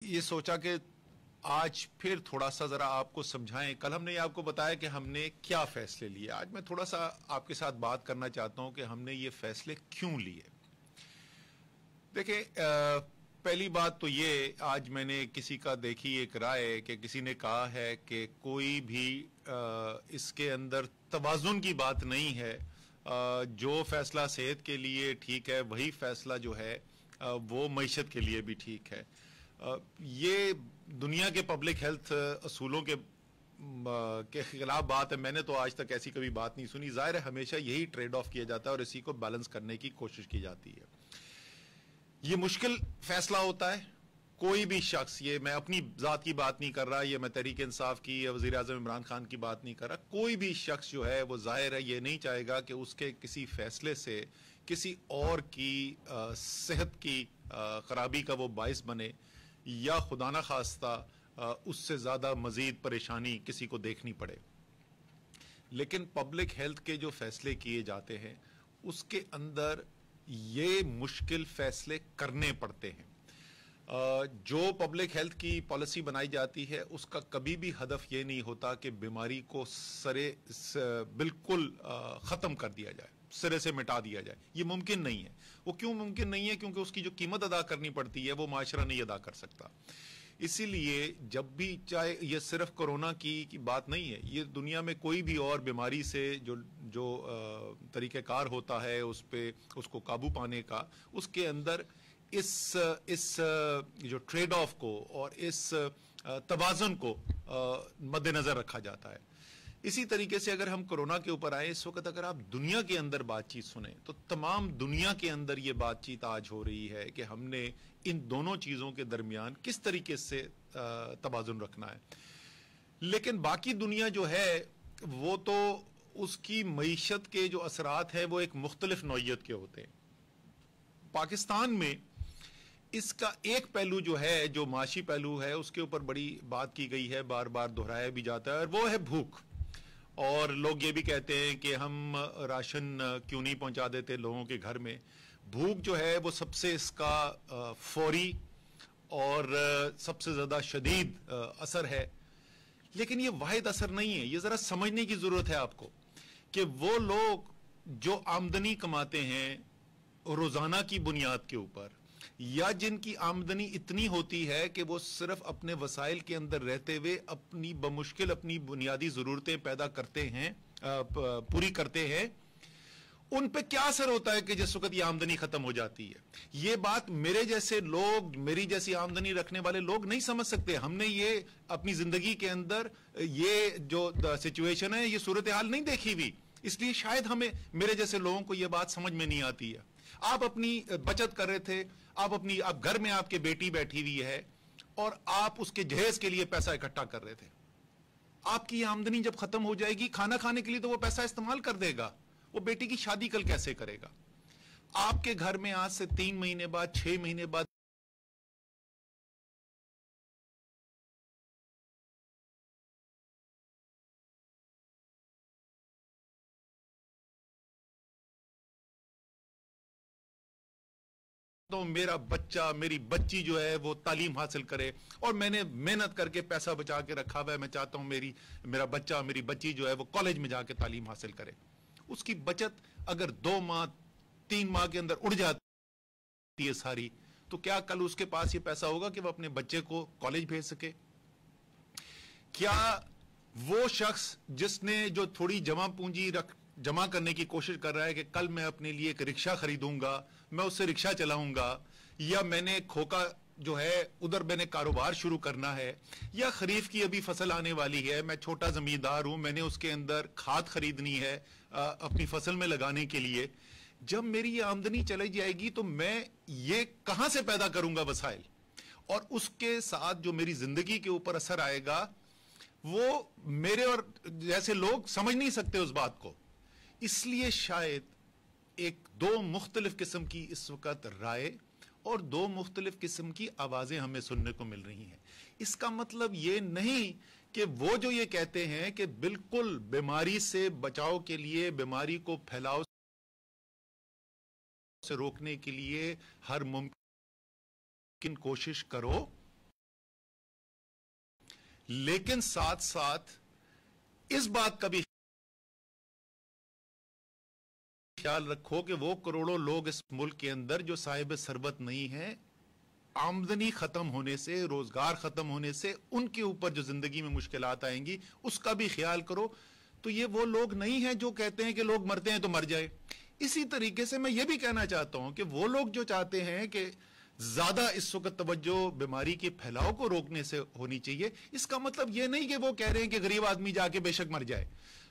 ये सोचा कि आज फिर थोड़ा सा ज़रा आपको समझाएं। कल हमने ये आपको बताया कि हमने क्या फ़ैसले लिए। आज मैं थोड़ा सा आपके साथ बात करना चाहता हूं कि हमने ये फ़ैसले क्यों लिए। देखिए, पहली बात तो ये, आज मैंने किसी का देखी एक राय कि किसी ने कहा है कि कोई भी इसके अंदर तवाज़ुन की बात नहीं है। जो फ़ैसला सेहत के लिए ठीक है वही फ़ैसला जो है वो मईशत के लिए भी ठीक है। ये दुनिया के पब्लिक हेल्थ असूलों के खिलाफ बात है। मैंने तो आज तक ऐसी कभी बात नहीं सुनी। जाहिर है हमेशा यही ट्रेड ऑफ किया जाता है और इसी को बैलेंस करने की कोशिश की जाती है। ये मुश्किल फैसला होता है। कोई भी शख्स, ये मैं अपनी जात की बात नहीं कर रहा, ये मैं तहरीक इंसाफ की या वजीर आजम इमरान खान की बात नहीं कर रहा, कोई भी शख्स जो है वो जाहिर है ये नहीं चाहेगा कि उसके किसी फैसले से किसी और की सेहत की खराबी का वो बाइस बने या खुदा ना खास्ता उससे ज्यादा मजीद परेशानी किसी को देखनी पड़े। लेकिन पब्लिक हेल्थ के जो फैसले किए जाते हैं उसके अंदर ये मुश्किल फैसले करने पड़ते हैं। जो पब्लिक हेल्थ की पॉलिसी बनाई जाती है उसका कभी भी हदफ ये नहीं होता कि बीमारी को बिल्कुल खत्म कर दिया जाए, सिरे से मिटा दिया जाए। ये मुमकिन नहीं है। वो क्यों मुमकिन नहीं है? क्योंकि उसकी जो कीमत अदा करनी पड़ती है वो माशरा नहीं अदा कर सकता। इसीलिए जब भी, चाहे ये सिर्फ कोरोना की बात नहीं है, ये दुनिया में कोई भी और बीमारी से जो जो तरीक़ेकार होता है उस पे उसको काबू पाने का, उसके अंदर इस जो ट्रेड ऑफ को और इस तवाज़ुन को मद्देनजर रखा जाता है। इसी तरीके से अगर हम कोरोना के ऊपर आए, इस वक्त अगर आप दुनिया के अंदर बातचीत सुने तो तमाम दुनिया के अंदर ये बातचीत आज हो रही है कि हमने इन दोनों चीजों के दरमियान किस तरीके से तवाज़ुन रखना है। लेकिन बाकी दुनिया जो है वो तो उसकी मईशत के जो असरात है वो एक मुख्तलिफ नौइयत के होते हैं। पाकिस्तान में इसका एक पहलू जो है, जो माशी पहलू है, उसके ऊपर बड़ी बात की गई है, बार बार दोहराया भी जाता है, और वो है भूख। और लोग ये भी कहते हैं कि हम राशन क्यों नहीं पहुंचा देते लोगों के घर में। भूख जो है वो सबसे इसका फौरी और सबसे ज्यादा शदीद असर है। लेकिन ये वाहिद असर नहीं है। ये जरा समझने की जरूरत है आपको कि वो लोग जो आमदनी कमाते हैं रोजाना की बुनियाद के ऊपर, या जिनकी आमदनी इतनी होती है कि वो सिर्फ अपने वसाइल के अंदर रहते हुए अपनी बमुश्किल अपनी बुनियादी जरूरतें पैदा करते हैं, पूरी करते हैं, उन पे क्या असर होता है कि जिस वक्त ये आमदनी खत्म हो जाती है। ये बात मेरे जैसे लोग, मेरी जैसी आमदनी रखने वाले लोग नहीं समझ सकते। हमने ये अपनी जिंदगी के अंदर ये जो सिचुएशन है, ये सूरत हाल नहीं देखी हुई, इसलिए शायद हमें, मेरे जैसे लोगों को यह बात समझ में नहीं आती है। आप अपनी बचत कर रहे थे, आप घर में आपके बेटी बैठी हुई है और आप उसके जहेज के लिए पैसा इकट्ठा कर रहे थे। आपकी आमदनी जब खत्म हो जाएगी, खाना खाने के लिए तो वो पैसा इस्तेमाल कर देगा, वो बेटी की शादी कल कैसे करेगा? आपके घर में आज से 3 महीने बाद, 6 महीने बाद तो मेरा बच्चा, मेरी बच्ची जो है वो तालीम हासिल करे, और मैंने मेहनत करके पैसा बचा के रखा हुआ है, मैं चाहता हूं मेरा बच्चा, मेरी बच्ची जो है वो कॉलेज में जाके तालीम हासिल करे। उसकी बचत अगर 2 माह 3 माह के अंदर उड़ जाती है सारी, तो क्या कल उसके पास ये पैसा होगा कि वो अपने बच्चे को कॉलेज भेज सके? क्या वो शख्स जिसने जो थोड़ी जमा पूंजी जमा करने की कोशिश कर रहा है कि कल मैं अपने लिए एक रिक्शा खरीदूंगा, मैं उससे रिक्शा चलाऊंगा, या मैंने खोका जो है उधर मैंने कारोबार शुरू करना है, या खरीफ की अभी फसल आने वाली है, मैं छोटा जमींदार हूं, मैंने उसके अंदर खाद खरीदनी है अपनी फसल में लगाने के लिए, जब मेरी ये आमदनी चली जाएगी तो मैं ये कहां से पैदा करूंगा वसाइल? और उसके साथ जो मेरी जिंदगी के ऊपर असर आएगा वो मेरे और जैसे लोग समझ नहीं सकते उस बात को। इसलिए शायद एक 2 मुख्तलिफ किस्म की इस वक्त राय और 2 मुख्तलिफ किस्म की आवाजें हमें सुनने को मिल रही हैं। इसका मतलब ये नहीं कि वो जो ये कहते हैं कि बिल्कुल बीमारी से बचाव के लिए, बीमारी को फैलाव से रोकने के लिए हर मुमकिन कोशिश करो, लेकिन साथ साथ इस बात का भी ख्याल रखो कि वो करोड़ों लोग इस मुल्क के अंदर जो साहिब सरबत नहीं है, आमदनी खत्म होने से, रोजगार खत्म होने से उनके ऊपर जो जिंदगी में मुश्किलात आएंगी उसका भी ख्याल करो। तो ये वो लोग नहीं हैं जो कहते हैं कि लोग मरते हैं तो मर जाए। इसी तरीके से मैं ये भी कहना चाहता हूं कि वो लोग जो चाहते हैं कि ज्यादा इस वक्त तवज्जो बीमारी के फैलाव को रोकने से होनी चाहिए, इसका मतलब ये नहीं कि वो कह रहे हैं कि गरीब आदमी जाके बेशक मर जाए।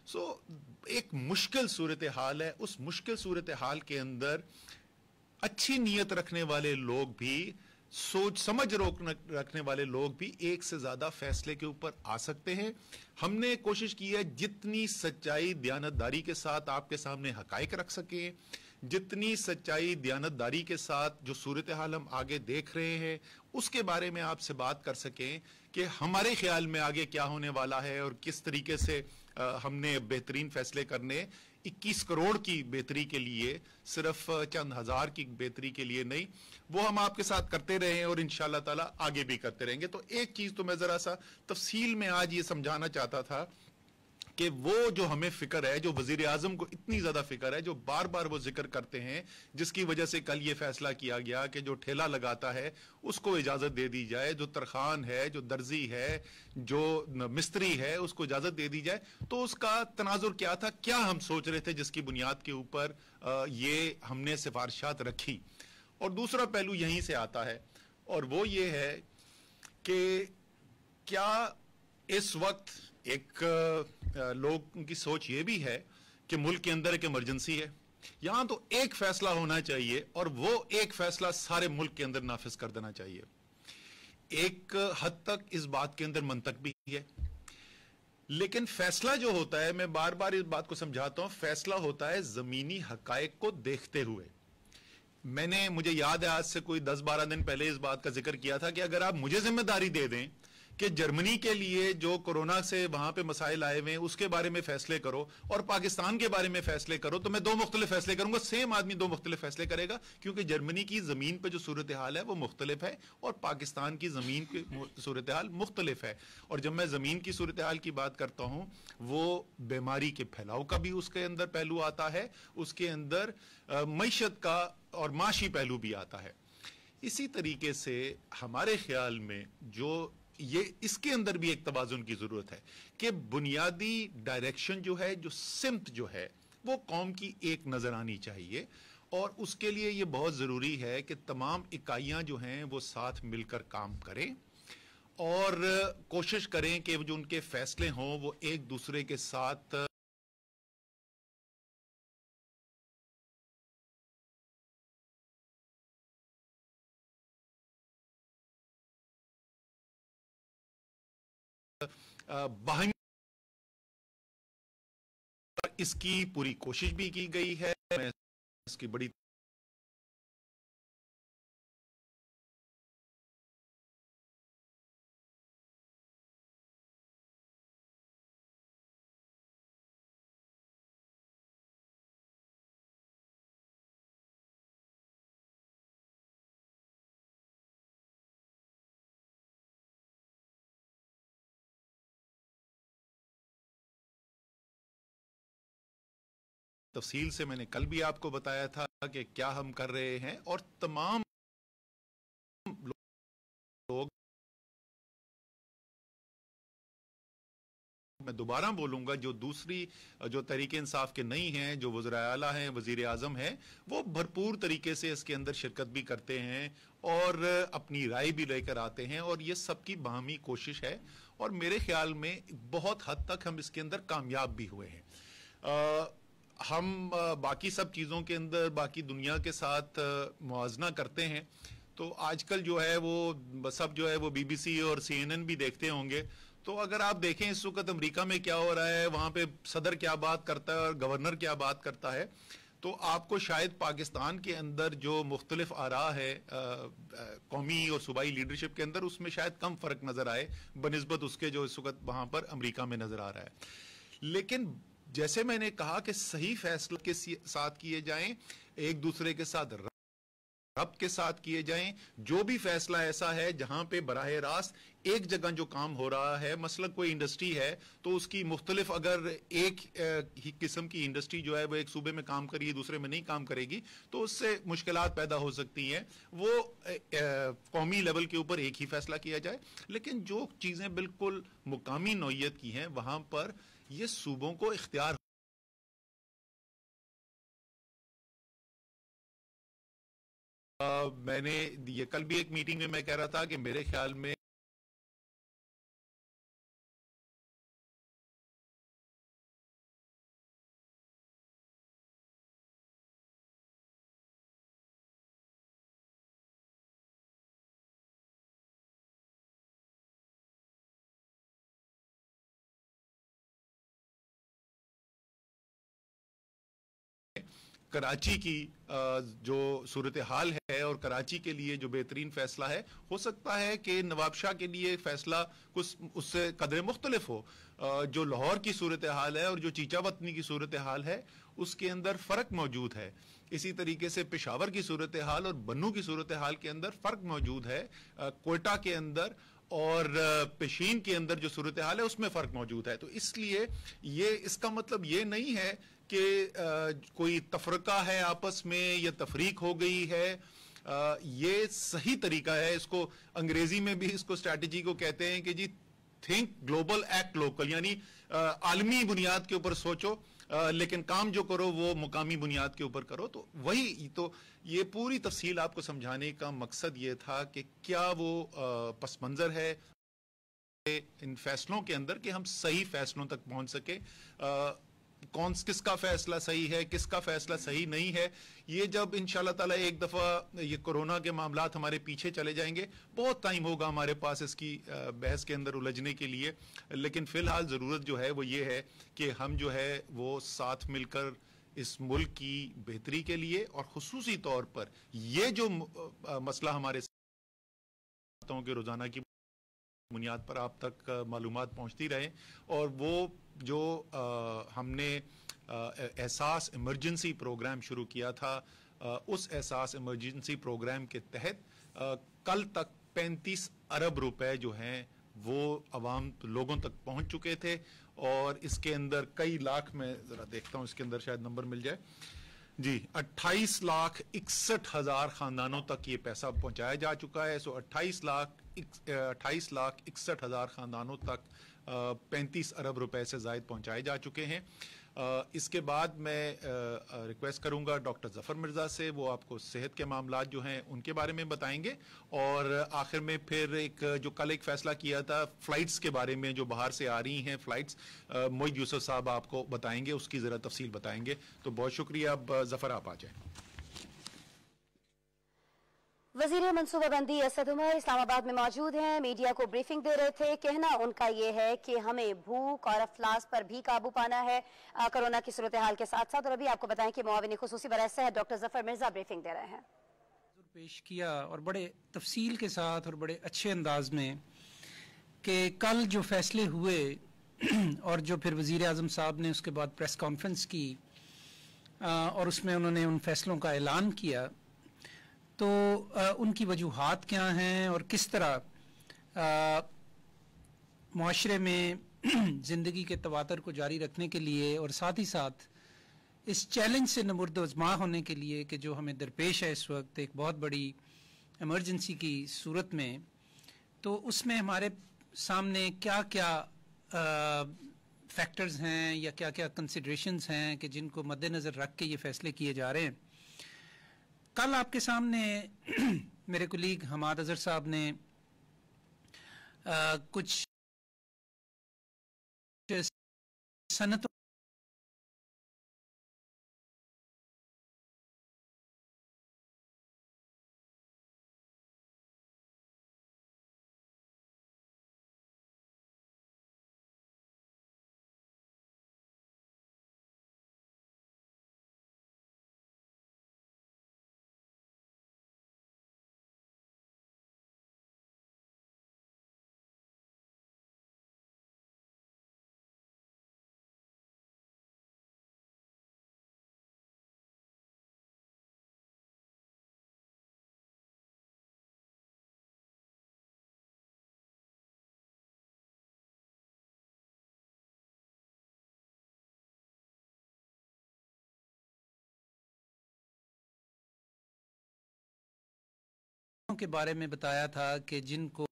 एक मुश्किल सूरत हाल है। उस मुश्किल सूरत हाल के अंदर अच्छी नीयत रखने वाले लोग भी, सोच समझ रखने वाले लोग भी एक से ज्यादा फैसले के ऊपर आ सकते हैं। हमने कोशिश की है जितनी सच्चाई दयानतदारी के साथ आपके सामने हकाइक रख सके, जितनी सच्चाई दयानतदारी के साथ जो सूरत हाल हम आगे देख रहे हैं उसके बारे में आपसे बात कर सकें कि हमारे ख्याल में आगे क्या होने वाला है और किस तरीके से हमने बेहतरीन फैसले करने, 21 करोड़ की बेहतरी के लिए, सिर्फ चंद हजार की बेहतरी के लिए नहीं, वो हम आपके साथ करते रहे हैं और इंशाअल्लाह ताला आगे भी करते रहेंगे। तो एक चीज तो मैं जरा सा तफसील में आज ये समझाना चाहता था कि वो जो हमें फिक्र है, जो वजीर आजम को इतनी ज्यादा फिक्र है, जो बार बार वो जिक्र करते हैं, जिसकी वजह से कल ये फैसला किया गया कि जो ठेला लगाता है उसको इजाजत दे दी जाए, जो तरखान है, जो दर्जी है, जो मिस्त्री है उसको इजाजत दे दी जाए। तो उसका तनाजुर क्या था, क्या हम सोच रहे थे जिसकी बुनियाद के ऊपर ये हमने सिफारिशात रखी। और दूसरा पहलू यहीं से आता है और वो ये है कि क्या इस वक्त एक लोगों की सोच ये भी है कि मुल्क के अंदर एक इमरजेंसी है, यहां तो एक फैसला होना चाहिए और वो एक फैसला सारे मुल्क के अंदर नाफिज कर देना चाहिए। एक हद तक इस बात के अंदर मंतक भी है, लेकिन फैसला जो होता है, मैं बार बार इस बात को समझाता हूं, फैसला होता है जमीनी हकायक को देखते हुए। मुझे याद है आज से कोई 10-12 दिन पहले इस बात का जिक्र किया था कि अगर आप मुझे जिम्मेदारी दे दें कि जर्मनी के लिए जो कोरोना से वहां पे मसाइल आए हुए हैं उसके बारे में फैसले करो और पाकिस्तान के बारे में फैसले करो, तो मैं दो मुख्तलिफ फैसले करूंगा। सेम आदमी दो मुख्तलिफ फैसले करेगा, क्योंकि जर्मनी की जमीन पे जो सूरत हाल है वो मुख्तलिफ है और पाकिस्तान की जमीन की सूरत हाल मुख्तलिफ है। और जब मैं जमीन की सूरत हाल की बात करता हूं, वो बीमारी के फैलाव का भी उसके अंदर पहलू आता है, उसके अंदर मईशत का और माशी पहलू भी आता है। इसी तरीके से हमारे ख्याल में जो ये इसके अंदर भी एक तवाजुन की जरूरत है कि बुनियादी डायरेक्शन जो है, जो सिमत जो है, वो कौम की एक नजर आनी चाहिए। और उसके लिए ये बहुत जरूरी है कि तमाम इकाइयां जो हैं वो साथ मिलकर काम करें और कोशिश करें कि जो उनके फैसले हों वो एक दूसरे के साथ बाहमी, इसकी पूरी कोशिश भी की गई है। मैं इसकी बड़ी तफसील से मैंने कल भी आपको बताया था कि क्या हम कर रहे हैं और तमाम लोग, मैं दोबारा बोलूंगा, जो दूसरी जो तरीके इंसाफ के नहीं हैं, जो वज़ीर आला हैं, वजीर आजम हैं, वो भरपूर तरीके से इसके अंदर शिरकत भी करते हैं और अपनी राय भी लेकर आते हैं और ये सबकी बाहमी कोशिश है और मेरे ख्याल में बहुत हद तक हम इसके अंदर कामयाब भी हुए हैं। हम बाकी सब चीज़ों के अंदर बाकी दुनिया के साथ मुआवजना करते हैं, तो आजकल जो है वो सब जो है वो बीबीसी और सीएनएन भी देखते होंगे। तो अगर आप देखें इस वक्त अमेरिका में क्या हो रहा है, वहां पे सदर क्या बात करता है और गवर्नर क्या बात करता है, तो आपको शायद पाकिस्तान के अंदर जो मुख्तलिफ आरा है कौमी और सूबाई लीडरशिप के अंदर, उसमें शायद कम फर्क नजर आए बनिस्बत उसके जो इस वक्त वहां पर अमेरिका में नजर आ रहा है। लेकिन जैसे मैंने कहा कि सही फैसले के साथ किए जाएं, एक दूसरे के साथ रब्त के साथ किए जाएं। जो भी फैसला ऐसा है जहां पे बराह रास्त एक जगह जो काम हो रहा है, मसलन कोई इंडस्ट्री है तो उसकी मुख्तलिफ, अगर एक ही किस्म की इंडस्ट्री जो है वो एक सूबे में काम करेगी दूसरे में नहीं काम करेगी तो उससे मुश्किलात पैदा हो सकती हैं, वो कौमी लेवल के ऊपर एक ही फैसला किया जाए। लेकिन जो चीज़ें बिल्कुल मुकामी नौइयत की हैं वहां पर ये सूबों को इख्तियार। मैंने ये कल भी एक मीटिंग में मैं कह रहा था कि मेरे ख्याल में कराची की जो सूरत हाल है और कराची के लिए जो बेहतरीन फैसला है, हो सकता है कि नवाब शाह के लिए फैसला कुछ उससे कदर मुख्तलिफ हो। जो लाहौर की सूरत हाल है और जो चीचा वतनी की सूरत हाल है उसके अंदर फ़र्क मौजूद है। इसी तरीके से पेशावर की सूरत हाल और बन्नू की सूरत हाल के अंदर फ़र्क मौजूद है। कोयटा के अंदर और पेशीन के अंदर जो सूरत हाल है उसमें फ़र्क मौजूद है। तो इसलिए ये इसका मतलब ये नहीं है कि कोई तफरका है आपस में या तफरीक हो गई है। ये सही तरीका है, इसको अंग्रेजी में भी इसको स्ट्रैटेजी को कहते हैं कि जी थिंक ग्लोबल एक्ट लोकल, यानी आलमी बुनियाद के ऊपर सोचो लेकिन काम जो करो वो मुकामी बुनियाद के ऊपर करो। तो वही तो ये पूरी तफसील आपको समझाने का मकसद ये था कि क्या वो पस मंजर है इन फैसलों के अंदर कि हम सही फैसलों तक पहुंच सके। किसका फैसला सही है किसका फैसला सही नहीं है, ये जब इंशाल्लाह ताला एक दफ़ा ये कोरोना के मामलात हमारे पीछे चले जाएंगे, बहुत टाइम होगा हमारे पास इसकी बहस के अंदर उलझने के लिए। लेकिन फ़िलहाल ज़रूरत जो है वो ये है कि हम जो है वो साथ मिलकर इस मुल्क की बेहतरी के लिए और ख़ुसूसी तौर पर ये जो मसला हमारे के रोज़ाना की बुनियाद पर आप तक मालूमात पहुंचती रहे, और वो जो हमने एहसास इमरजेंसी प्रोग्राम शुरू किया था, उस एहसास इमरजेंसी प्रोग्राम के तहत कल तक 35 अरब रुपए जो हैं वो अवाम लोगों तक पहुंच चुके थे। और इसके अंदर कई लाख, मैं ज़रा देखता हूं इसके अंदर शायद नंबर मिल जाए जी, 28,61,000 खानदानों तक ये पैसा पहुंचाया जा चुका है। सो 28,61,000 खानदानों तक 35 अरब रुपए से ज़ायद पहुंचाए जा चुके हैं। इसके बाद मैं रिक्वेस्ट करूंगा डॉक्टर जफर मिर्जा से, वो आपको सेहत के मामलात जो हैं उनके बारे में बताएंगे। और आखिर में फिर जो कल एक फैसला किया था फ्लाइट्स के बारे में जो बाहर से आ रही हैं फ्लाइट्स, मोइद यूसुफ साहब आपको बताएंगे, उसकी ज़रा तफसील बताएंगे। तो बहुत शुक्रिया। अब जफर आप आ जाए। वजीर मनसूबाबंदी असद उमर इस्लामाबाद में मौजूद हैं, मीडिया को ब्रीफिंग दे रहे थे। कहना उनका ये है कि हमें भूख और अफलास पर भी काबू पाना है कोरोना की सूरत हाल के साथ साथ। और अभी आपको बताएं कि मुआविन खुसूसी बराए सेहत डॉक्टर जफर मिर्जा ब्रीफिंग दे रहे हैं। पेश किया और बड़े तफसील के साथ और बड़े अच्छे अंदाज में कि कल जो फैसले हुए और जो फिर वजीर आज़म साहब ने उसके बाद प्रेस कॉन्फ्रेंस की और उसमें उन्होंने उन फैसलों का ऐलान किया, तो उनकी वजूहात क्या हैं और किस तरह मुआशरे में ज़िंदगी के तवातर को जारी रखने के लिए और साथ ही साथ इस चैलेंज से नमुर्दमा होने के लिए कि जो हमें दरपेश है इस वक्त एक बहुत बड़ी इमरजेंसी की सूरत में, तो उसमें हमारे सामने क्या क्या फैक्टर्स हैं या क्या क्या कंसिडरेशंस हैं कि जिनको मद्देनज़र रख के ये फैसले किए जा रहे हैं। कल आपके सामने मेरे कुलीग हमाद अजहर साहब ने कुछ सनतों के बारे में बताया था कि जिनको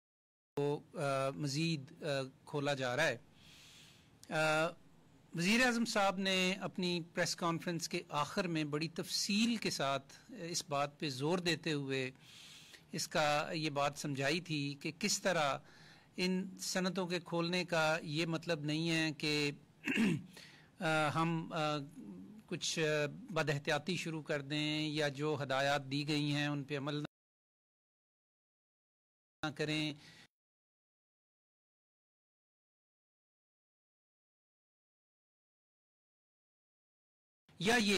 मज़ीद खोला जा रहा है। वज़ीर आज़म साहब ने अपनी प्रेस कॉन्फ्रेंस के आखिर में बड़ी तफसील के साथ इस बात पे ज़ोर देते हुए इसका ये बात समझाई थी कि किस तरह इन सनतों के खोलने का ये मतलब नहीं है कि हम कुछ बदहतियाती शुरू कर दें या जो हदायत दी गई हैं उन पे अमल ना करें। या ये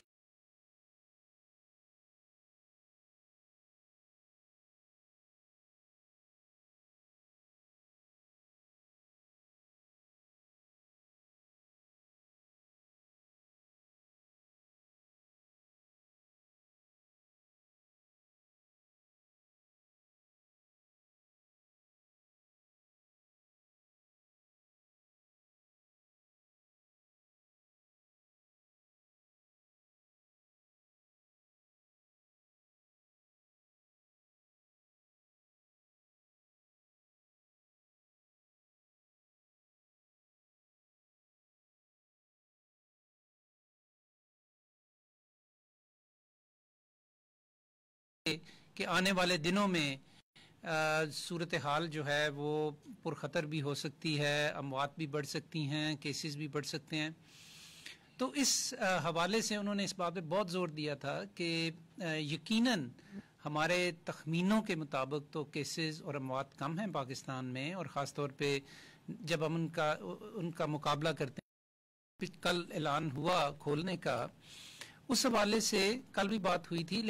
कि आने वाले दिनों में सूरत हाल जो है वो पुरखतर भी हो सकती है, अमवात भी बढ़ सकती हैं, केसेस भी बढ़ सकते हैं। तो इस हवाले से उन्होंने इस बात पे बहुत ज़ोर दिया था कि यकीनन हमारे तखमीनों के मुताबिक तो केसेस और अमवात कम हैं पाकिस्तान में, और ख़ास तौर पे जब हम उनका मुकाबला करते हैं। कल ऐलान हुआ खोलने का, उस हवाले से कल भी बात हुई थी,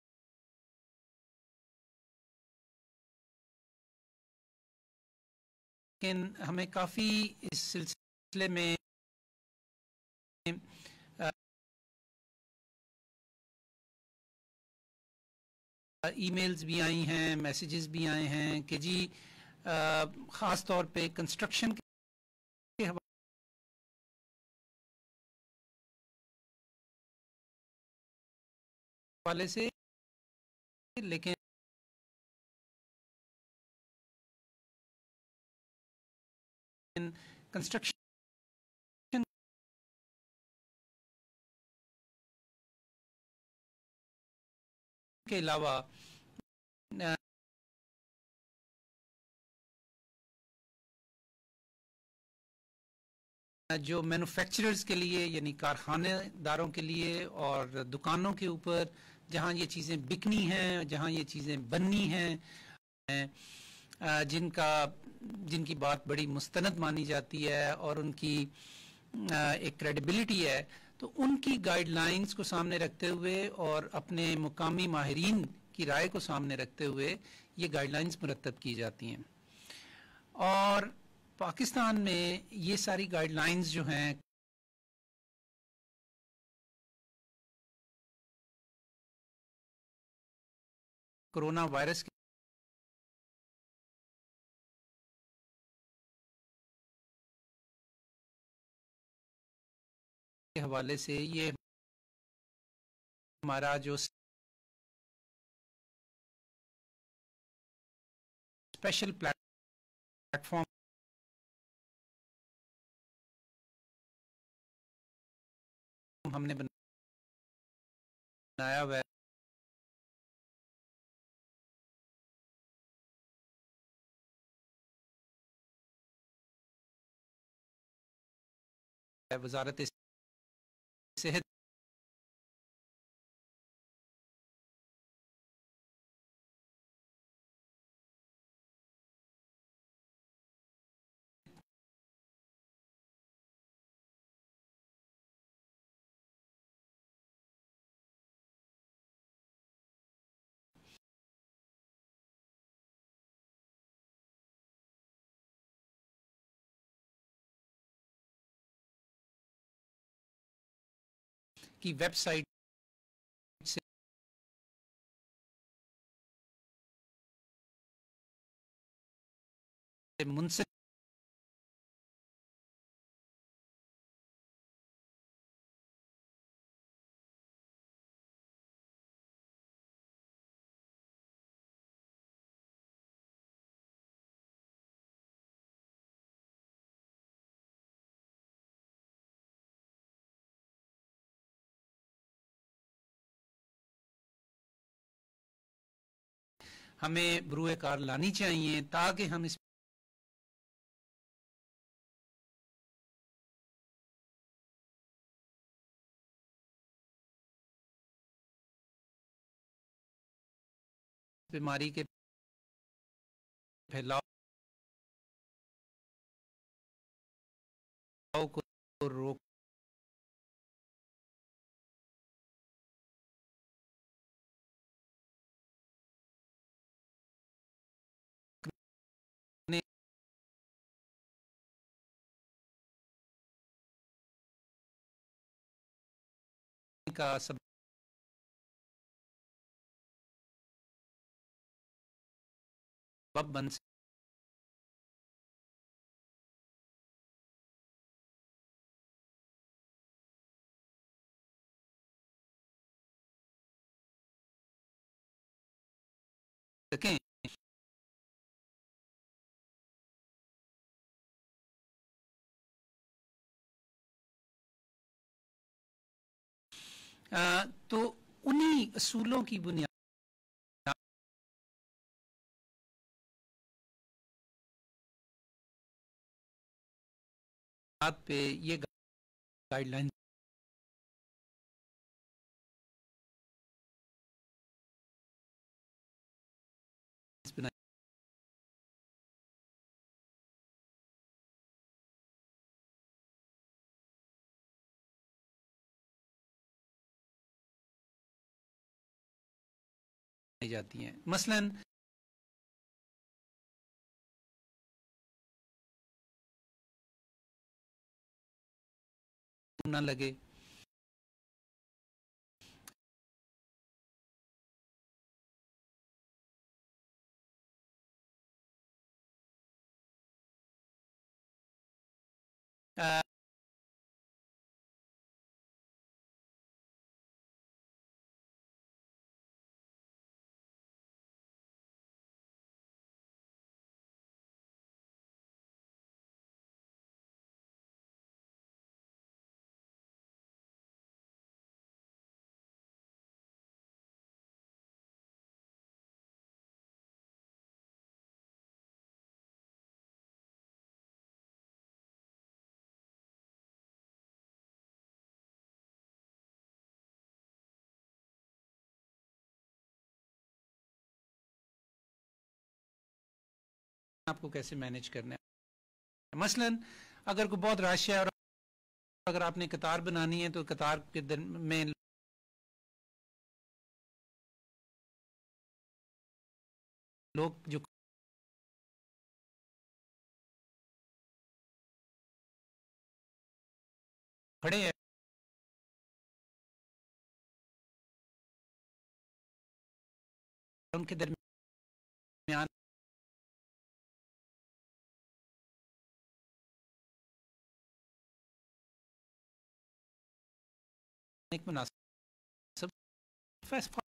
लेकिन हमें काफ़ी इस सिलसिले में ईमेल्स भी आई हैं, मैसेजेस भी आए हैं कि जी ख़ास तौर पे कंस्ट्रक्शन के हवाले से, लेकिन कंस्ट्रक्शन के अलावा जो मैन्युफैक्चरर्स के लिए यानी कारखानेदारों के लिए और दुकानों के ऊपर जहां ये चीज़ें बिकनी हैं, जहां ये चीज़ें बननी हैं, जिनकी बात बड़ी मुस्तनद मानी जाती है और उनकी एक क्रेडिबिलिटी है, तो उनकी गाइडलाइंस को सामने रखते हुए और अपने मुकामी माहिरीन की राय को सामने रखते हुए ये गाइडलाइंस मुरतब की जाती हैं। और पाकिस्तान में ये सारी गाइडलाइंस जो हैं कोरोना वायरस के हवाले से, ये हमारा जो स्पेशल प्लेटफॉर्म हमने बनाया हुआ है, वजारत सेहत की वेबसाइट से मुंसलिक ہمیں بروئے کار لانی چاہیے تاکہ ہم اس بیماری کے پھیلاؤ کو روکنے کا سبب بن سکیں. تو انہی اصولوں کی بنیاد پہ یہ گائیڈ لائن بنائی جاتی ہیں. مثلاً نہ لگے، آپ کو کیسے مینج کرنا ہے. مثلاً اگر کوئی بہت رش ہے اور اگر آپ نے قطار بنانی ہے تو قطار کے میں لوگ جو کھڑے ہیں ان کے درمیان ایک مناسب فاصلہ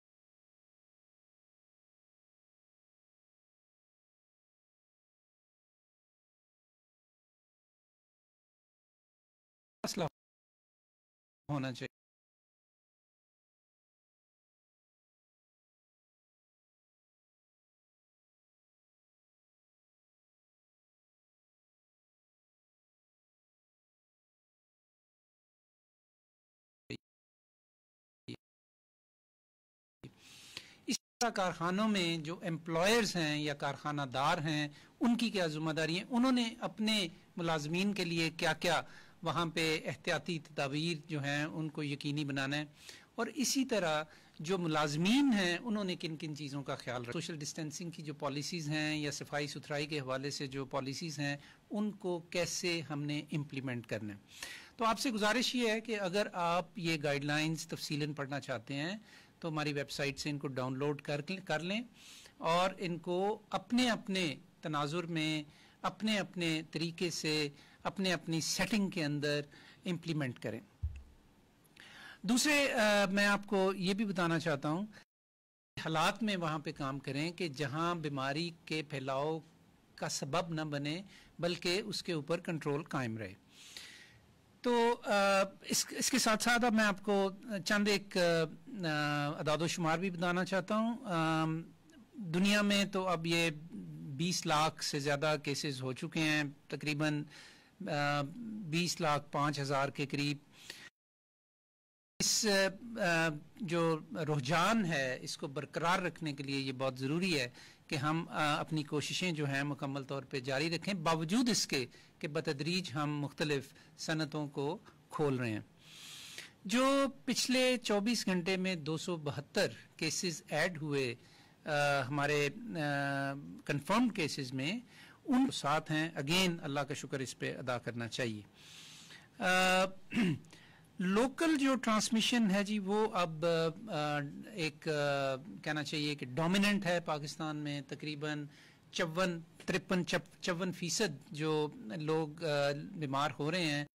ہونا چاہیے. اس طرح کارخانوں میں جو امپلائرز ہیں یا کارخانہ دار ہیں ان کی کیا ذمہ داری ہیں، انہوں نے اپنے ملازمین کے لیے کیا کیا وہاں پہ احتیاطی تدابیر جو ہیں ان کو یقینی بنانا ہے، اور اسی طرح جو ملازمین ہیں انہوں نے کن کن چیزوں کا خیال رکھا. سوشل ڈسٹینسنگ کی جو پالیسیز ہیں یا صفائی ستھرائی کے حوالے سے جو پالیسیز ہیں ان کو کیسے ہم نے امپلیمنٹ کرنا ہے. تو آپ سے گزارش یہ ہے کہ اگر آپ یہ گائیڈ لائنز تفصیلاً پڑھنا چاہتے ہیں تو ہماری ویب سائٹ سے ان کو ڈاؤن لوڈ کر لیں اور ان کو اپنے اپنے تناظر میں اپنے اپنے طریقے سے اپنے اپنی سیٹنگ کے اندر امپلیمنٹ کریں. دوسرے میں آپ کو یہ بھی بتانا چاہتا ہوں حالات میں وہاں پہ کام کریں کہ جہاں بیماری کے پھیلاؤ کا سبب نہ بنے بلکہ اس کے اوپر کنٹرول قائم رہے. تو اس کے ساتھ ساتھ اب میں آپ کو چند ایک اعداد و شمار بھی بتانا چاہتا ہوں. दुनिया में तो अब ये 20 लाख से ज़्यादा केसेस हो चुके हैं, तकरीबन 20,05,000 के करीब। इस जो रुझान है इसको बरकरार रखने के लिए ये बहुत ज़रूरी है कि हम अपनी कोशिशें जो हैं मुकम्मल तौर पे जारी रखें, बावजूद इसके कि बतदरीज हम मुख्तलिफ सनतों को खोल रहे हैं। जो पिछले 24 घंटे में 272 केसेस ऐड हुए हमारे कंफर्म्ड केसेस में, उन साथ हैं, अगेन अल्लाह का शुक्र इस पे अदा करना चाहिए। लोकल जो ट्रांसमिशन है जी वो अब एक कहना चाहिए कि डोमिनेंट है पाकिस्तान में। तकरीबन 54-53-54% जो लोग बीमार हो रहे हैं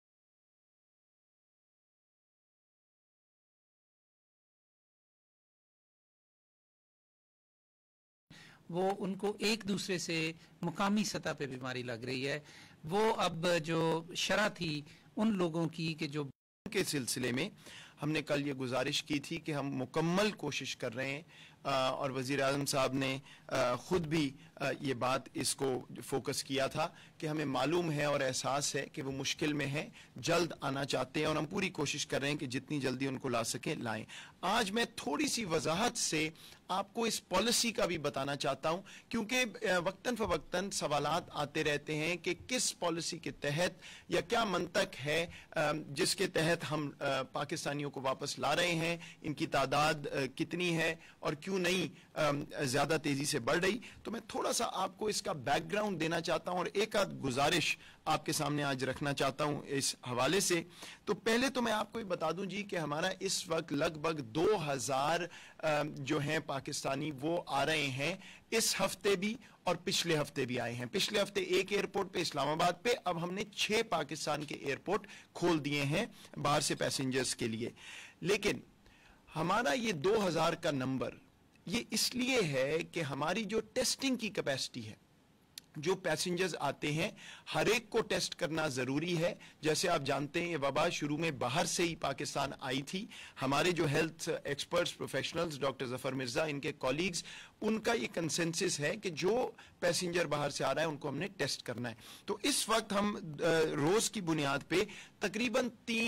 वो उनको एक दूसरे से मुकामी सतह पे बीमारी लग रही है। वो अब जो शरह थी उन लोगों की कि जो के सिलसिले में हमने कल ये गुजारिश की थी कि हम मुकम्मल कोशिश कर रहे हैं, और वज़ीर आज़म साहब ने ख़ुद भी ये बात इसको फोकस किया था कि हमें मालूम है और एहसास है कि वो मुश्किल में है, जल्द आना चाहते हैं और हम पूरी कोशिश कर रहे हैं कि जितनी जल्दी उनको ला सकें लाएं। आज मैं थोड़ी सी वजाहत से आपको इस पॉलिसी का भी बताना चाहता हूं, क्योंकि वक्तन फ़वक्तन सवालात आते रहते हैं कि किस पॉलिसी के तहत या क्या मंतक है जिसके तहत हम पाकिस्तानियों को वापस ला रहे हैं, इनकी तादाद कितनी है और क्यों नहीं ज़्यादा तेज़ी से बढ़ रही। तो मैं थोड़ा सा आपको इसका बैकग्राउंड देना चाहता हूं और एक आध गुजारिश आपके सामने आज रखना चाहता हूं इस हवाले से। तो पहले तो मैं आपको ये बता दूं जी कि हमारा इस वक्त लगभग 2000 जो हैं पाकिस्तानी वो आ रहे हैं, इस हफ्ते भी और पिछले हफ्ते भी आए हैं। पिछले हफ्ते एक एयरपोर्ट पे इस्लामाबाद पे, अब हमने 6 पाकिस्तान के एयरपोर्ट खोल दिए हैं बाहर से पैसेंजर्स के लिए। लेकिन हमारा ये 2000 का नंबर ये इसलिए है कि हमारी जो टेस्टिंग की कैपेसिटी है, जो पैसेंजर्स आते हैं हर एक को टेस्ट करना जरूरी है। जैसे आप जानते हैं ये वबा शुरू में बाहर से ही पाकिस्तान आई थी। हमारे जो health experts professionals doctor Zafar Mirza, इनके कॉलीग्स, उनका ये कंसेंसस है कि जो पैसेंजर बाहर से आ रहा है उनको हमने टेस्ट करना है। तो इस वक्त हम रोज की बुनियाद पे तकरीबन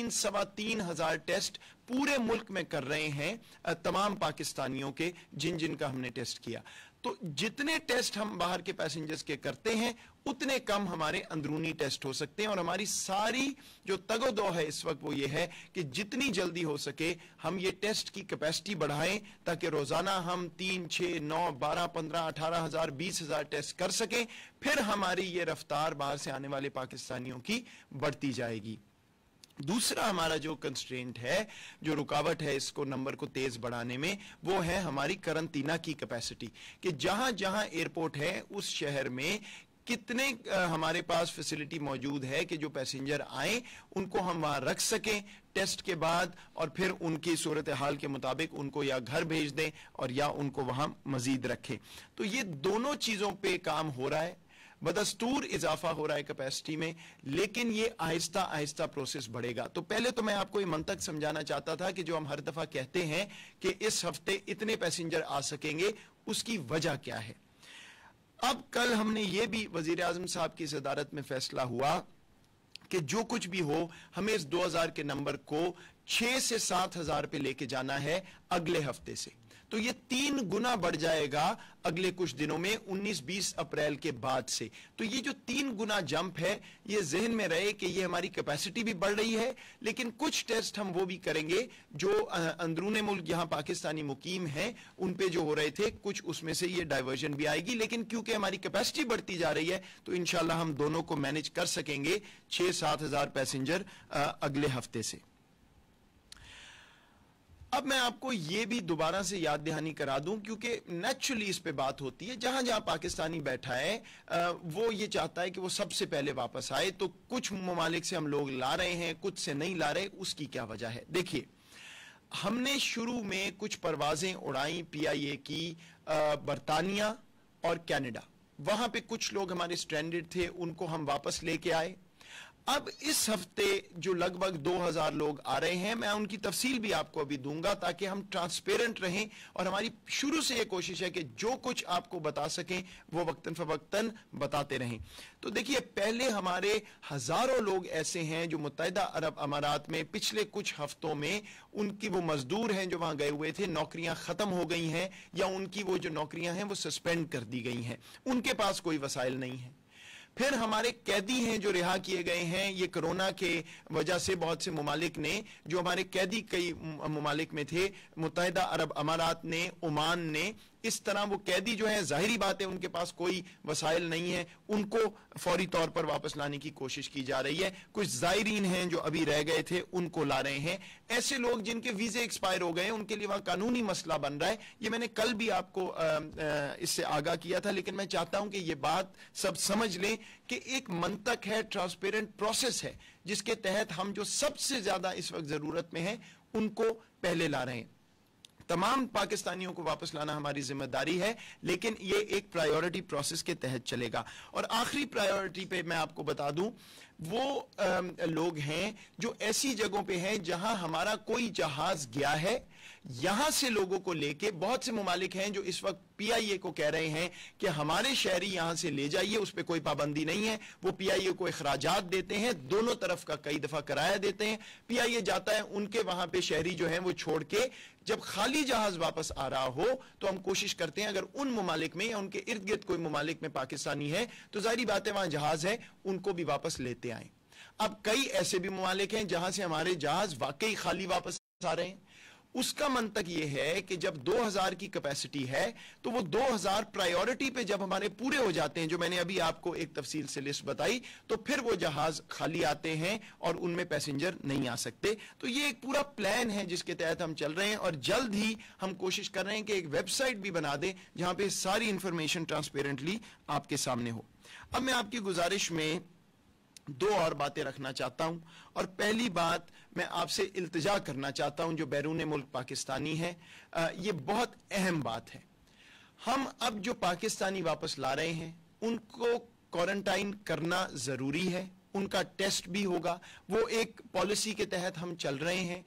3-3.25 टेस्ट पूरे मुल्क में कर रहे हैं तमाम पाकिस्तानियों के, जिन जिन का हमने टेस्ट किया। तो जितने टेस्ट हम बाहर के पैसेंजर्स के करते हैं उतने कम हमारे अंदरूनी टेस्ट हो सकते हैं। और हमारी सारी जो तगोदो है इस वक्त वो ये है कि जितनी जल्दी हो सके हम ये टेस्ट की कैपेसिटी बढ़ाएं, ताकि रोजाना हम 3, 6, 9, 12, 15, 18,000, 20,000 टेस्ट कर सकें। फिर हमारी ये रफ्तार बाहर से आने वाले पाकिस्तानियों की बढ़ती जाएगी। दूसरा हमारा जो कंस्ट्रेंट है, जो रुकावट है इसको नंबर को तेज बढ़ाने में, वो है हमारी करंटीना की कैपेसिटी, कि जहां जहां एयरपोर्ट है उस शहर में कितने हमारे पास फैसिलिटी मौजूद है कि जो पैसेंजर आए उनको हम वहां रख सकें टेस्ट के बाद, और फिर उनकी सूरत हाल के मुताबिक उनको या घर भेज दें और या उनको वहां मजीद रखें। तो ये दोनों चीजों पे काम हो रहा है। बदस्तूर इजाफा हो रहा है कैपेसिटी में, लेकिन ये आहिस्ता आहिस्ता प्रोसेस बढ़ेगा। तो पहले तो मैं आपको ये मंतक समझाना चाहता था कि जो हम हर दफा कहते हैं कि इस हफ्ते इतने पैसेंजर आ सकेंगे, उसकी वजह क्या है। अब कल हमने ये भी वजीर आजम साहब की सदारत में फैसला हुआ कि जो कुछ भी हो हमें इस 2000 के नंबर को 6 से 7,000 पे लेके जाना है अगले हफ्ते से। तो ये 3 गुना बढ़ जाएगा अगले कुछ दिनों में, 19-20 अप्रैल के बाद से। तो ये जो 3 गुना जंप है, ये जहन में रहे कि ये हमारी कैपेसिटी भी बढ़ रही है, लेकिन कुछ टेस्ट हम वो भी करेंगे जो अंदरूने मुल्क जहां पाकिस्तानी मुकीम हैं उन पे जो हो रहे थे, कुछ उसमें से ये डाइवर्जन भी आएगी। लेकिन क्योंकि हमारी कैपेसिटी बढ़ती जा रही है तो इंशाल्लाह हम दोनों को मैनेज कर सकेंगे, 6-7,000 पैसेंजर अगले हफ्ते से। अब मैं आपको ये भी दोबारा से याद दहानी करा दूं, क्योंकि नेचुरली इस पे बात होती है, जहां जहां पाकिस्तानी बैठा है वो ये चाहता है कि वो सबसे पहले वापस आए। तो कुछ ममालिक से हम लोग ला रहे हैं, कुछ से नहीं ला रहे, उसकी क्या वजह है। देखिए, हमने शुरू में कुछ परवाजें उड़ाई PIA की बरतानिया और कनाडा, वहां पे कुछ लोग हमारे स्ट्रैंडेड थे, उनको हम वापस लेके आए। अब इस हफ्ते जो लगभग 2000 लोग आ रहे हैं, मैं उनकी तफसील भी आपको अभी दूंगा ताकि हम ट्रांसपेरेंट रहें, और हमारी शुरू से ये कोशिश है कि जो कुछ आपको बता सकें वो वक्तन फवक्तन बताते रहें। तो देखिए, पहले हमारे हजारों लोग ऐसे हैं जो मुत्तहिदा अरब अमारात में पिछले कुछ हफ्तों में उनकी वो मजदूर हैं जो वहां गए हुए थे, नौकरियां खत्म हो गई हैं या उनकी वो जो नौकरियां हैं वो सस्पेंड कर दी गई हैं, उनके पास कोई वसाइल नहीं है। फिर हमारे कैदी हैं जो रिहा किए गए हैं, ये कोरोना के वजह से बहुत से मुमालिक ने, जो हमारे कैदी कई मुमालिक में थे, मुत्तहिदा अरब अमारात ने, ओमान ने, इस तरह वो कैदी जो है, जाहिरी बात है उनके पास कोई वसाइल नहीं है, उनको फौरी तौर पर वापस लाने की कोशिश की जा रही है। कुछ ज़ायरीन हैं जो अभी रह गए थे, उनको ला रहे हैं। ऐसे लोग जिनके वीजे एक्सपायर हो गए, उनके लिए वहां कानूनी मसला बन रहा है। ये मैंने कल भी आपको इससे आगाह किया था, लेकिन मैं चाहता हूं कि ये बात सब समझ लें कि एक मंतक है, ट्रांसपेरेंट प्रोसेस है, जिसके तहत हम जो सबसे ज्यादा इस वक्त जरूरत में है उनको पहले ला रहे हैं। तमाम पाकिस्तानियों को वापस लाना हमारी जिम्मेदारी है, लेकिन ये एक प्रायोरिटी प्रोसेस के तहत चलेगा। और आखिरी प्रायोरिटी पे मैं आपको बता दूं, वो लोग हैं जो ऐसी जगहों पे हैं जहां हमारा कोई जहाज गया है, यहां से लोगों को लेके, बहुत से मुमालिक हैं जो इस वक्त PIA को कह रहे हैं कि हमारे शहरी यहां से ले जाइए, उस पर कोई पाबंदी नहीं है। वो PIA को इखराजात देते हैं, दोनों तरफ का कई दफा किराया देते हैं, PIA जाता है, उनके वहां पे शहरी जो हैं वो छोड़ के, जब खाली जहाज वापस आ रहा हो तो हम कोशिश करते हैं, अगर उन मुमालिक में या उनके इर्द गिर्द कोई मुमालिक में पाकिस्तानी है तो जाहिर बात है वहां जहाज है, उनको भी वापस लेते आए। अब कई ऐसे भी मुमालिक हैं जहां से हमारे जहाज वाकई खाली वापस आ रहे हैं। उसका मंतक यह है कि जब 2000 की कैपेसिटी है तो वो 2000 प्रायोरिटी पे जब हमारे पूरे हो जाते हैं, जो मैंने अभी आपको एक तफसील से लिस्ट बताई, तो फिर वो जहाज खाली आते हैं और उनमें पैसेंजर नहीं आ सकते। तो ये एक पूरा प्लान है जिसके तहत हम चल रहे हैं, और जल्द ही हम कोशिश कर रहे हैं कि एक वेबसाइट भी बना दें जहां पे सारी इंफॉर्मेशन ट्रांसपेरेंटली आपके सामने हो। अब मैं आपकी गुजारिश में दो और बातें रखना चाहता हूं, और पहली बात मैं आपसे इल्तिजा करना चाहता हूं जो बैरून मुल्क पाकिस्तानी है, ये बहुत अहम बात है। हम अब जो पाकिस्तानी वापस ला रहे हैं उनको क्वारंटाइन करना जरूरी है, उनका टेस्ट भी होगा, वो एक पॉलिसी के तहत हम चल रहे हैं।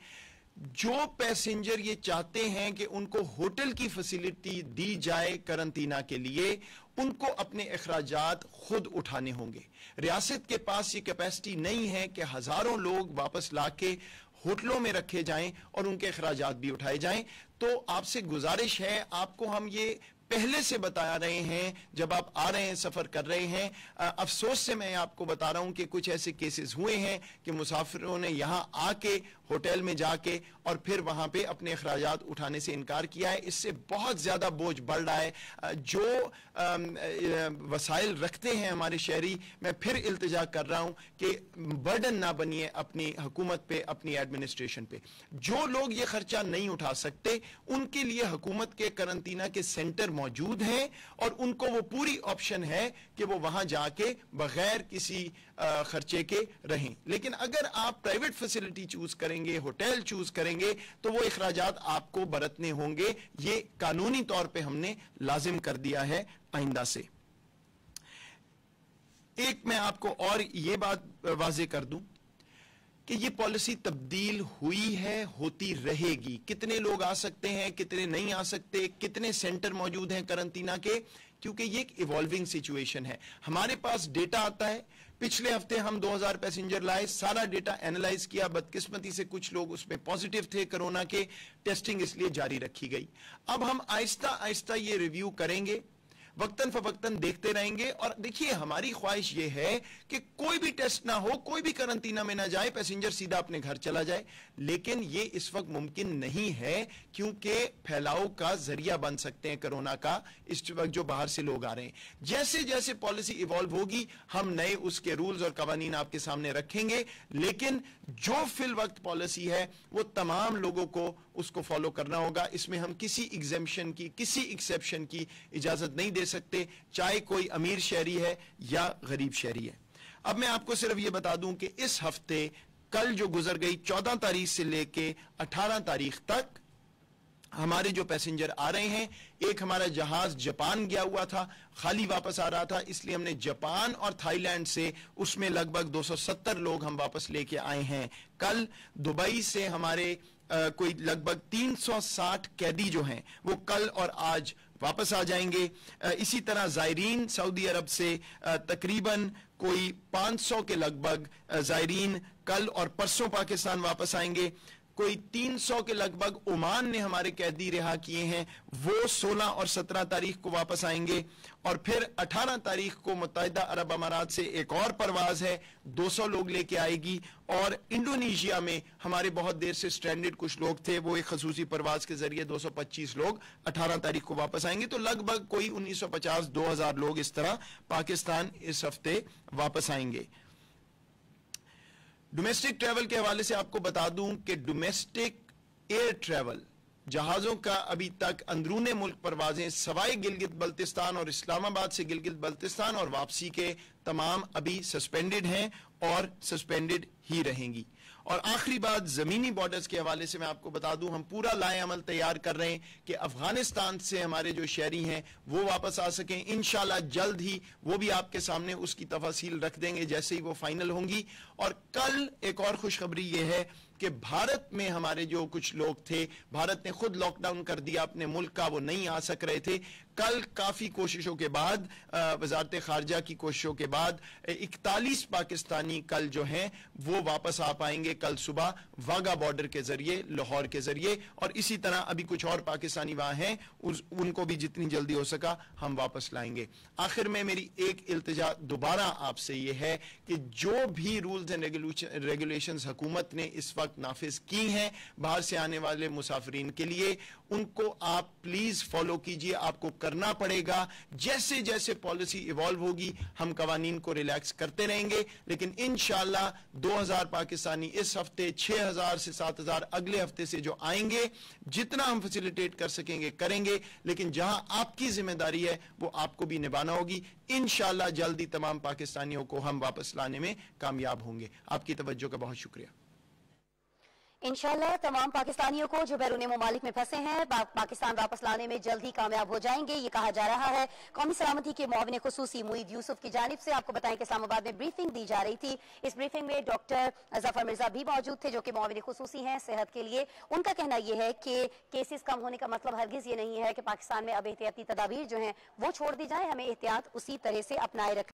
जो पैसेंजर ये चाहते हैं कि उनको होटल की फैसिलिटी दी जाए करंटीना के लिए, उनको अपने अखराजात खुद उठाने होंगे। रियासत के पास ये कैपेसिटी नहीं है कि हजारों लोग वापस लाके होटलों में रखे जाएं और उनके अखराजात भी उठाए जाएं। तो आपसे गुजारिश है, आपको हम ये पहले से बता रहे हैं, जब आप आ रहे हैं, सफर कर रहे हैं। अफसोस से मैं आपको बता रहा हूं कि कुछ ऐसे केसेस हुए हैं कि मुसाफिरों ने यहां आके होटल में जाके और फिर वहां पे अपने अखराजात उठाने से इनकार किया है। इससे बहुत ज्यादा बोझ बढ़ रहा है। जो वसाइल रखते हैं हमारे शहरी, मैं फिर इल्तिजा कर रहा हूं कि बर्डन ना बनिए अपनी हुकूमत पे, अपनी एडमिनिस्ट्रेशन पे। जो लोग ये खर्चा नहीं उठा सकते उनके लिए हुकूमत के करंटीना के सेंटर मौजूद हैं, और उनको वो पूरी ऑप्शन है कि वो वहां जाके बगैर किसी खर्चे के रहें। लेकिन अगर आप प्राइवेट फैसिलिटी चूज करेंगे, होटल चूज करेंगे, तो वो इखराजात आपको बरतने होंगे। ये कानूनी तौर पे हमने लाजिम कर दिया है आइंदा से। एक मैं आपको और ये बात वाज़ेह कर दूं कि ये पॉलिसी तब्दील हुई है, होती रहेगी। कितने लोग आ सकते हैं, कितने नहीं आ सकते, कितने सेंटर मौजूद हैं करंटीना के, क्योंकि ये एक इवॉल्विंग सिचुएशन है। हमारे पास डेटा आता है, पिछले हफ्ते हम 2000 पैसेंजर लाए, सारा डेटा एनालाइज किया, बदकिस्मती से कुछ लोग उसमें पॉजिटिव थे कोरोना के, टेस्टिंग इसलिए जारी रखी गई। अब हम आहिस्ता आहिस्ता ये रिव्यू करेंगे, वक्तन फवक्तन देखते रहेंगे। और देखिए, हमारी ख्वाहिश ये है कि कोई भी टेस्ट ना हो, कोई भी करंटीना में ना जाए, पैसेंजर सीधा अपने घर चला जाए। लेकिन ये इस वक्त मुमकिन नहीं है, क्योंकि फैलाव का जरिया बन सकते हैं कोरोना का इस वक्त जो बाहर से लोग आ रहे हैं। जैसे जैसे पॉलिसी इवॉल्व होगी, हम नए उसके रूल्स और कवानीन आपके सामने रखेंगे। लेकिन जो फिल वक्त पॉलिसी है वो तमाम लोगों को उसको फॉलो करना होगा। इसमें हम किसी एग्जेम्पशन की, किसी एक्सेप्शन की इजाजत नहीं दे सकते, चाहे कोई अमीर शहरी है या गरीब शहरी है। अब मैं आपको सिर्फ ये बता दूं कि इस हफ्ते, कल जो गुजर गई 14 तारीख से लेके 18 तारीख तक, हमारे जो पैसेंजर आ रहे हैं, एक हमारा जहाज जापान गया हुआ था, खाली वापस आ रहा था, इसलिए हमने जापान और थाईलैंड से उसमें लगभग 270 लोग हम वापस लेके आए हैं। कल दुबई से हमारे कोई लगभग 360 कैदी जो हैं वो कल और आज वापस आ जाएंगे। इसी तरह ज़ायरीन सऊदी अरब से तकरीबन कोई 500 के लगभग ज़ायरीन कल और परसों पाकिस्तान वापस आएंगे। कोई 300 के लगभग ओमान ने हमारे कैदी रिहा किए हैं, वो 16 और 17 तारीख को वापस आएंगे। और फिर 18 तारीख को मुत्तहिदा अरब अमारात से एक और परवाज है, 200 लोग लेके आएगी। और इंडोनेशिया में हमारे बहुत देर से स्ट्रैंडेड कुछ लोग थे, वो एक खसूसी परवाज के जरिए 225 लोग 18 तारीख को वापस आएंगे। तो लगभग कोई 1950-2000 लोग इस तरह पाकिस्तान इस हफ्ते वापस आएंगे। डोमेस्टिक ट्रैवल के हवाले से आपको बता दूं कि डोमेस्टिक एयर ट्रैवल जहाजों का अभी तक अंदरूने मुल्क परवाजें सवाए गिलगित बल्तिस्तान और इस्लामाबाद से गिलगित बल्तिस्तान और वापसी के तमाम अभी सस्पेंडेड हैं और सस्पेंडेड ही रहेंगी। और आखिरी बात जमीनी बॉर्डर्स के हवाले से मैं आपको बता दूं, हम पूरा लाए अमल तैयार कर रहे हैं कि अफगानिस्तान से हमारे जो शहरी हैं वो वापस आ सकें। इंशाल्लाह जल्द ही वो भी आपके सामने उसकी तफासील रख देंगे जैसे ही वो फाइनल होंगी। और कल एक और खुशखबरी ये है कि भारत में हमारे जो कुछ लोग थे, भारत ने खुद लॉकडाउन कर दिया अपने मुल्क का, वो नहीं आ सक रहे थे। कल काफी कोशिशों के बाद, वजारत खारजा की कोशिशों के बाद 41 पाकिस्तानी कल जो हैं वो वापस आ पाएंगे कल सुबह वाघा बॉर्डर के जरिए, लाहौर के जरिए। और इसी तरह अभी कुछ और पाकिस्तानी वहां हैं, उनको भी जितनी जल्दी हो सका हम वापस लाएंगे। आखिर में मेरी एक इल्तिजा दोबारा आपसे ये है कि जो भी रूल्स एंड रेगुलेशंस हुकूमत ने इस वक्त नाफिज की हैं बाहर से आने वाले मुसाफिरीन के लिए, उनको आप प्लीज फॉलो कीजिए। आपको करना पड़ेगा, जैसे जैसे पॉलिसी इवॉल्व होगी हम कवानीन को रिलैक्स करते रहेंगे। लेकिन इंशाल्लाह 2000 पाकिस्तानी इस हफ्ते, 6000 से 7000 अगले हफ्ते से जो आएंगे, जितना हम फैसिलिटेट कर सकेंगे करेंगे। लेकिन जहां आपकी जिम्मेदारी है वो आपको भी निभाना होगी। इंशाल्लाह जल्दी तमाम पाकिस्तानियों को हम वापस लाने में कामयाब होंगे। आपकी तवज्जो का बहुत शुक्रिया। इंशाल्लाह तमाम पाकिस्तानियों को जो बैरून ममालिक में फंसे हैं पाकिस्तान वापस लाने में जल्द ही कामयाब हो जाएंगे, ये कहा जा रहा है। कौमी सलामती के मुआविन खुसूसी मुईद यूसुफ की जानिब से आपको बताएं कि इस्लामाबाद में ब्रीफिंग दी जा रही थी। इस ब्रीफिंग में डॉक्टर जफर मिर्जा भी मौजूद थे जो कि मुआविन खुसूसी हैं सेहत के लिए। उनका कहना यह है कि केसेस कम होने का मतलब हरगिज ये नहीं है कि पाकिस्तान में अब एहतियाती तदाबीर जो है वो छोड़ दी जाए, हमें एहतियात उसी तरह से अपनाए रखना